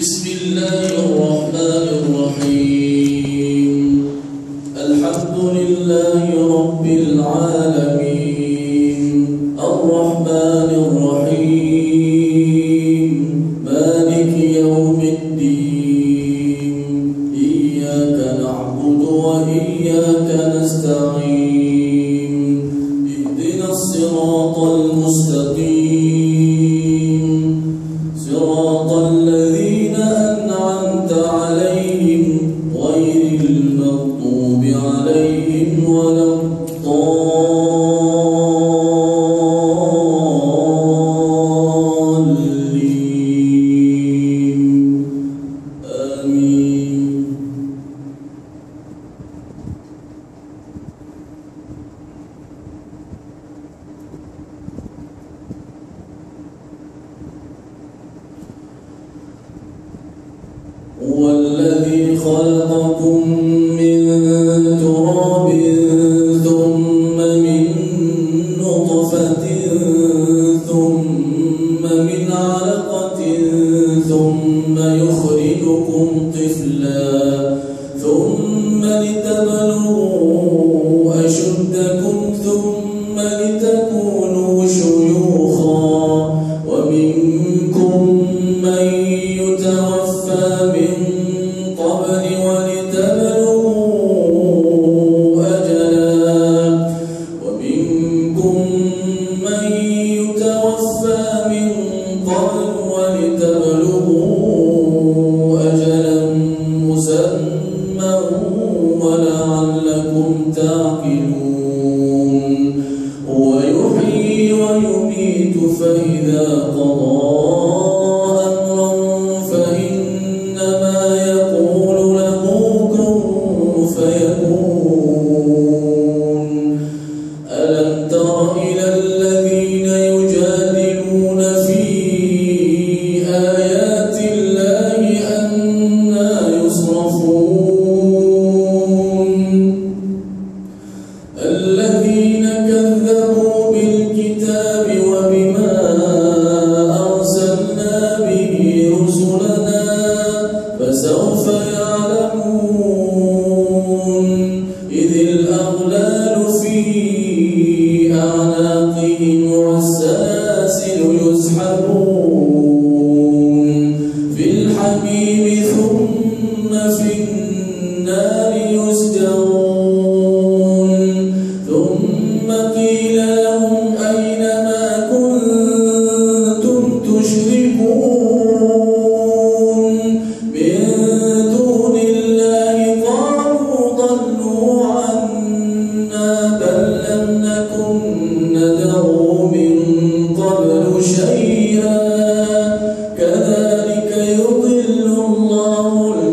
بسم الله الرحمن الرحيم. الحمد لله رب العالمين الرحمن الرحيم مالك يوم الدين إياك نعبد وإياك نستعين اهدنا الصراط المستقيم صراط الذين أنعمت عليهم غير المغضوب عليهم ولا الضالين آمين. هو الذي خلقكم من تراب ثم من نطفة ثم من علقة ثم يخرجكم طفلا ثم لتبلغوا أشدكم ثم لتكونوا شيوخا ومنكم من يتوفى من قبل ولتبلغوا أجلا ومنكم من يتوفى من قبل ولتبلغوا أجلا مسمى ولعلكم تعقلون. هو يحيي ويميت فإذا قضى ألم تر إلى الذين يجادلون في آيات الله أنى يصرفون الذين كذبوا بالكتاب وبما أرسلنا به رسلنا فسوف يعلمون إذ الأغلال في أعناقهم والسلاسل يسحبون في الحميم ثم في النار يسجرون ثم قيل لهم أين ما كنتم تشركون من دون الله قالوا ضلوا عنا بل لم نكن ندعو من قبل شيئا كذلك يضل الله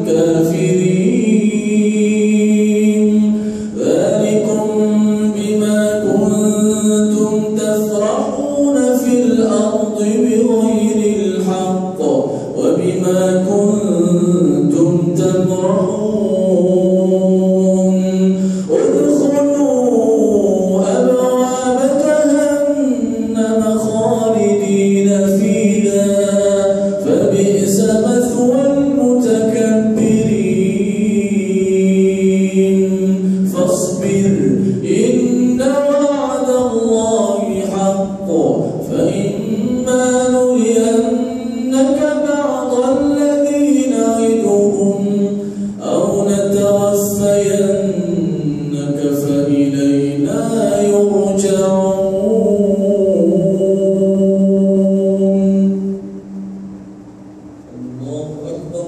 الكافرين. ذلكم بما كنتم تفرحون في الأرض بغير الحق وبما كنتم تمرحون. ادخلوا أبواب جهنم خالدين فيها فبئس مثوى المتكبرين. فاصبر إن وعد الله حق فإما نرينك بعض الذي نعدهم أو نتوفينك فإلينا يرجعون. الله أكبر.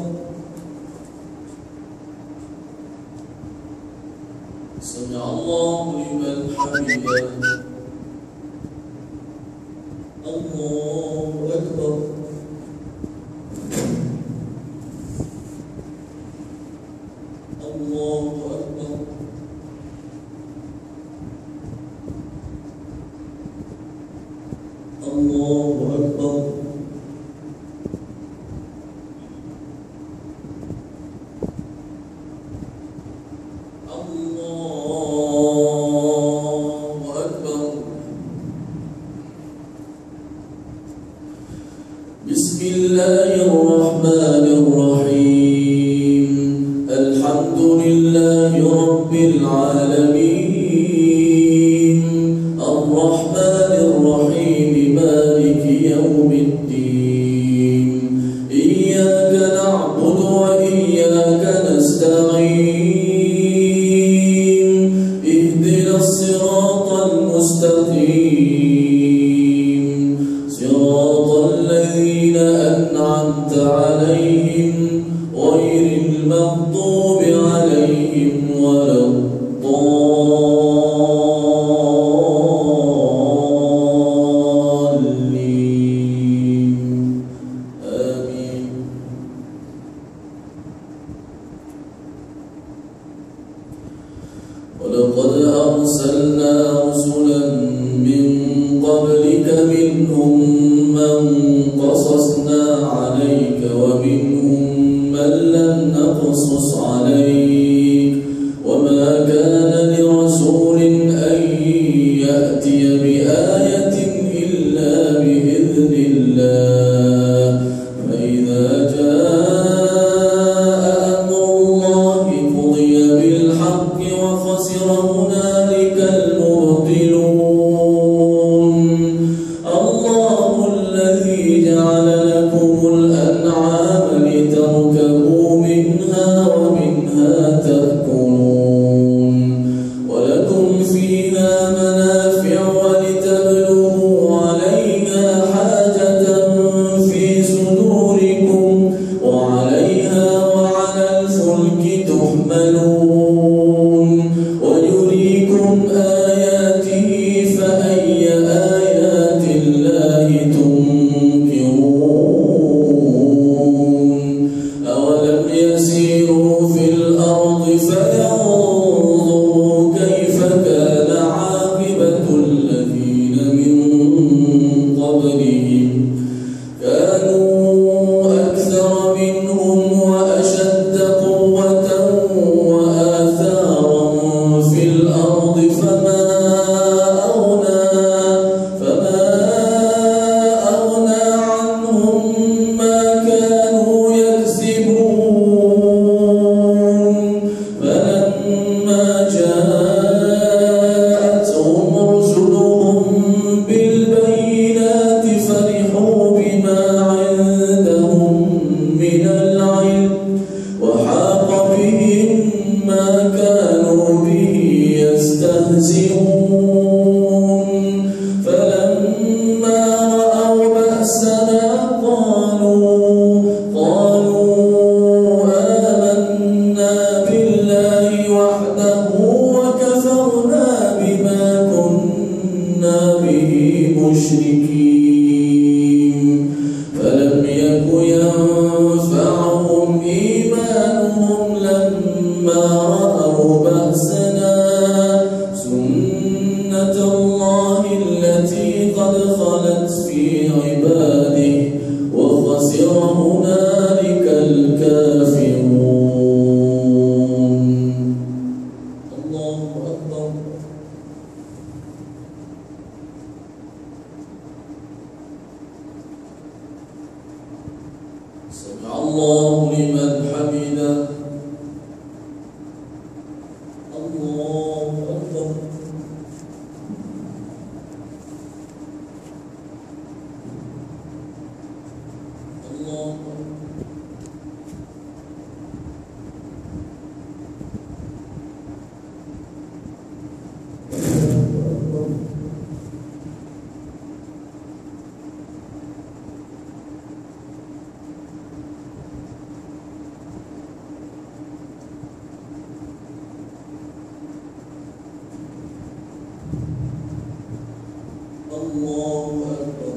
سمع الله لمن حمده. الله أكبر. الله أكبر. الله أكبر. الله أكبر. بسم الله الرحمن الرحيم الحمد لله رب العالمين الرحمن الرحيم مالك يوم الدين إياك نعبد وإياك نستعين اهدنا الصراط المستقيم صراط الذين أنعمت عليهم غير المغضوب عليهم ولا الضالين آمين. ولقد أرسلنا رسلا من قبلك منهم من قصصنا عليك ومنهم من لم نقصص عليك وما كان لرسول أن يأتي بآية إلا بإذن الله فإذا جاء أمر الله قضي بالحق وخسر هنالك المبطلون الله الذي جعل لكم الأنعام لتركبوا منها ومنها تأكلون ولكم فيها منافع ولتبلغوا عليها حاجة في صدوركم وعليها وعلى الفلك تحملون ويريكم آياته فأي آيات الله تنكرون أولم يسيروا في الأرض فينظروا كيف كان عاقبة الذين من قبلهم كانوا أكثر منهم وأشد قوة وآثارا في الأرض فما أغنى عنهم ما كانوا يكسبون فلما جاءتهم رسلهم بالبينات فرحوا بما عندهم من العلم وحاق بهم ما كانوا به يستهزئون فلما رأوا بأسنا قالوا آمنا بالله وحده وكفرنا بما كنا به مشركين فلم يك ينفعهم إيمانهم لما رأوا بأسنا سنة الله التي قد خلت في عباده وخسر هنالك الكافرون. الله أكبر. سمع الله لمن حمده. الله أكبر. الله أكبر. الله أكبر.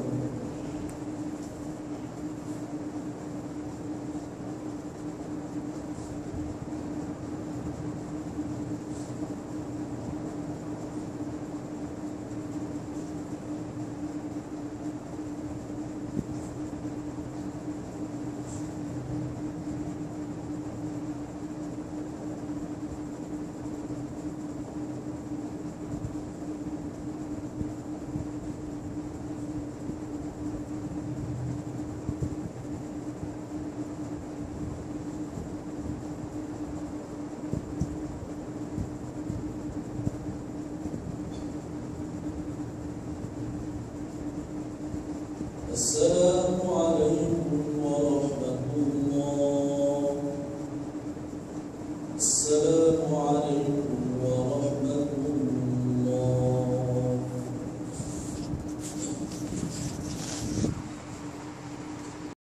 السلام عليكم